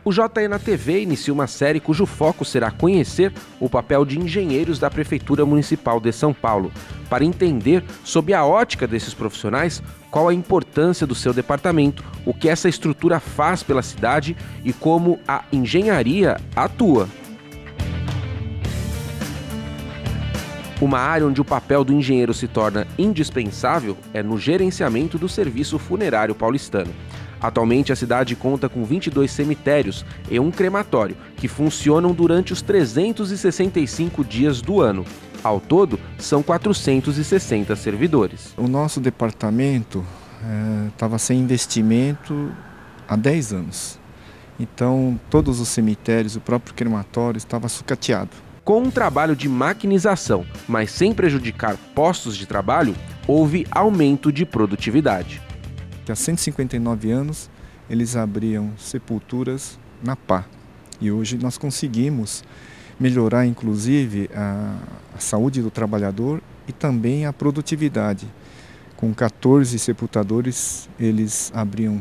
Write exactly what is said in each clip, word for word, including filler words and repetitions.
O J E na T V inicia uma série cujo foco será conhecer o papel de engenheiros da Prefeitura Municipal de São Paulo, para entender, sob a ótica desses profissionais, qual a importância do seu departamento, o que essa estrutura faz pela cidade e como a engenharia atua. Uma área onde o papel do engenheiro se torna indispensável é no gerenciamento do serviço funerário paulistano. Atualmente, a cidade conta com vinte e dois cemitérios e um crematório, que funcionam durante os trezentos e sessenta e cinco dias do ano. Ao todo, são quatrocentos e sessenta servidores. O nosso departamento estava é, sem investimento há dez anos. Então, todos os cemitérios, o próprio crematório estava sucateado. Com um trabalho de maquinização, mas sem prejudicar postos de trabalho, houve aumento de produtividade. Há cento e cinquenta e nove anos, eles abriam sepulturas na pá. E hoje nós conseguimos melhorar, inclusive, a, a saúde do trabalhador e também a produtividade. Com quatorze sepultadores, eles abriam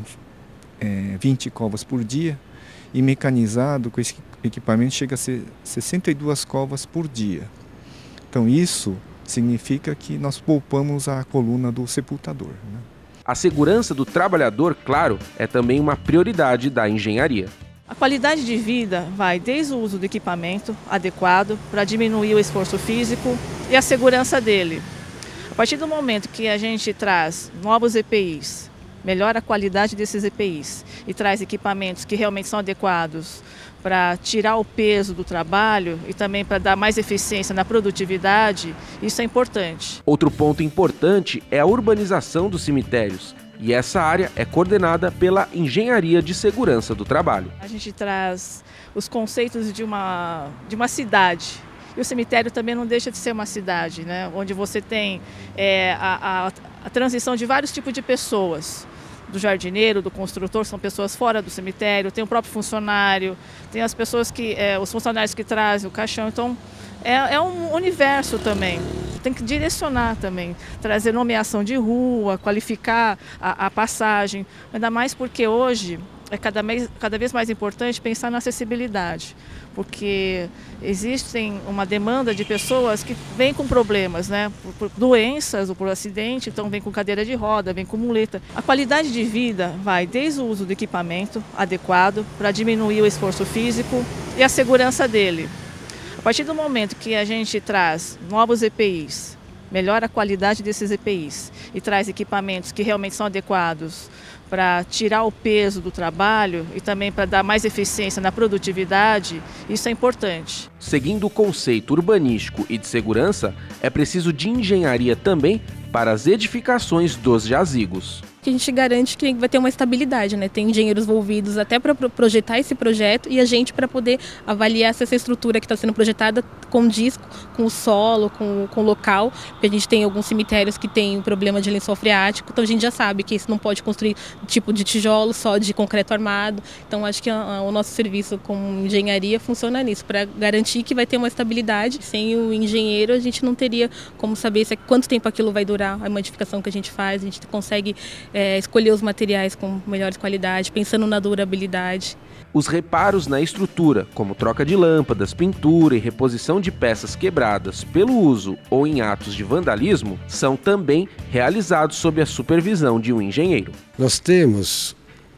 é, vinte covas por dia e mecanizado, com esse equipamento, chega a ser sessenta e duas covas por dia. Então isso significa que nós poupamos a coluna do sepultador, né? A segurança do trabalhador, claro, é também uma prioridade da engenharia. A qualidade de vida vai desde o uso do equipamento adequado para diminuir o esforço físico e a segurança dele. A partir do momento que a gente traz novos E P Is, melhora a qualidade desses E P Is e traz equipamentos que realmente são adequados para tirar o peso do trabalho e também para dar mais eficiência na produtividade, isso é importante. Outro ponto importante é a urbanização dos cemitérios. E essa área é coordenada pela Engenharia de Segurança do Trabalho. A gente traz os conceitos de uma, de uma cidade. E o cemitério também não deixa de ser uma cidade, né? Onde você tem é, a, a, a transição de vários tipos de pessoas. Do jardineiro, do construtor, são pessoas fora do cemitério, tem o próprio funcionário, tem as pessoas que, é, os funcionários que trazem o caixão. Então, é, é um universo também. Tem que direcionar também, trazer nomeação de rua, qualificar a, a passagem, ainda mais porque hoje é cada, mês, cada vez mais importante pensar na acessibilidade, porque existem uma demanda de pessoas que vêm com problemas, né, por, por doenças ou por acidente, então vem com cadeira de roda, vem com muleta. A qualidade de vida vai desde o uso do equipamento adequado para diminuir o esforço físico e a segurança dele. A partir do momento que a gente traz novos E P Is, melhora a qualidade desses E P Is e traz equipamentos que realmente são adequados para tirar o peso do trabalho e também para dar mais eficiência na produtividade, isso é importante. Seguindo o conceito urbanístico e de segurança, é preciso de engenharia também para as edificações dos jazigos. Que a gente garante que vai ter uma estabilidade, né? Tem engenheiros envolvidos até para projetar esse projeto e a gente para poder avaliar se essa estrutura que está sendo projetada condiz com o solo, com, com o local, porque a gente tem alguns cemitérios que tem problema de lençol freático, então a gente já sabe que isso não pode construir tipo de tijolo, só de concreto armado. Então acho que a, a, o nosso serviço com engenharia funciona nisso, para garantir que vai ter uma estabilidade. Sem o engenheiro a gente não teria como saber se, quanto tempo aquilo vai durar, a modificação que a gente faz, a gente consegue É, escolher os materiais com melhores qualidade, pensando na durabilidade. Os reparos na estrutura, como troca de lâmpadas, pintura e reposição de peças quebradas pelo uso ou em atos de vandalismo, são também realizados sob a supervisão de um engenheiro. Nós temos,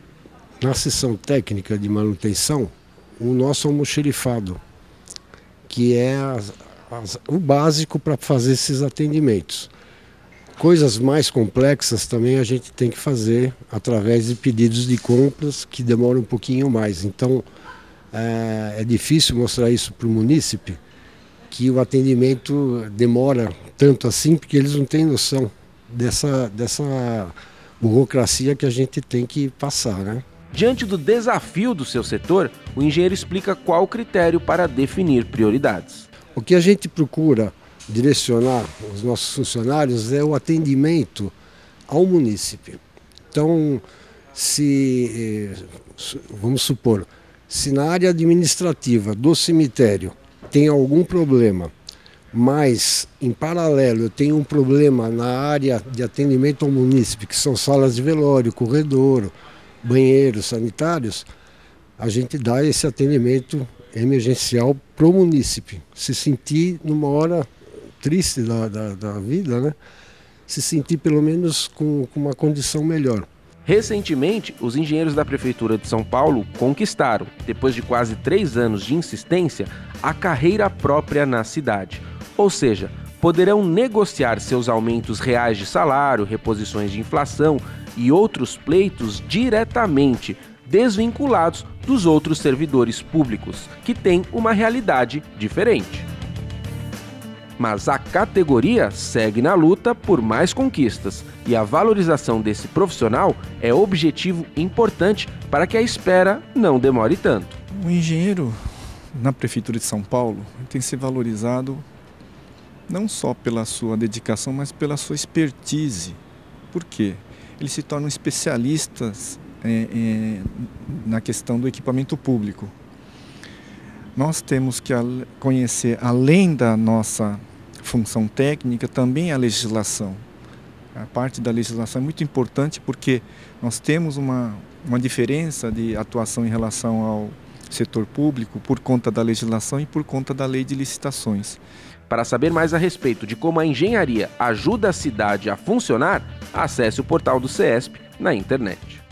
na seção técnica de manutenção, o nosso almoxerifado, que é as, as, o básico para fazer esses atendimentos. Coisas mais complexas também a gente tem que fazer através de pedidos de compras que demoram um pouquinho mais. Então é, é difícil mostrar isso para o munícipe, que o atendimento demora tanto assim, porque eles não têm noção dessa, dessa burocracia que a gente tem que passar, né? Diante do desafio do seu setor, o engenheiro explica qual o critério para definir prioridades. O que a gente procura direcionar os nossos funcionários é o atendimento ao munícipe. Então, se, vamos supor, se na área administrativa do cemitério tem algum problema, mas em paralelo eu tenho um problema na área de atendimento ao munícipe, que são salas de velório, corredor, banheiros sanitários, a gente dá esse atendimento emergencial para o munícipe. Se sentir numa hora triste da, da, da vida, né? Se sentir pelo menos com, com uma condição melhor. Recentemente, os engenheiros da Prefeitura de São Paulo conquistaram, depois de quase três anos de insistência, a carreira própria na cidade. Ou seja, poderão negociar seus aumentos reais de salário, reposições de inflação e outros pleitos diretamente, desvinculados dos outros servidores públicos, que têm uma realidade diferente. Mas a categoria segue na luta por mais conquistas e a valorização desse profissional é objetivo importante para que a espera não demore tanto. O engenheiro na Prefeitura de São Paulo tem que ser valorizado não só pela sua dedicação, mas pela sua expertise. Por quê? Eles se tornam especialistas é, é, na questão do equipamento público. Nós temos que conhecer, além da nossa função técnica, também a legislação. A parte da legislação é muito importante porque nós temos uma, uma diferença de atuação em relação ao setor público por conta da legislação e por conta da lei de licitações. Para saber mais a respeito de como a engenharia ajuda a cidade a funcionar, acesse o portal do CESP na internet.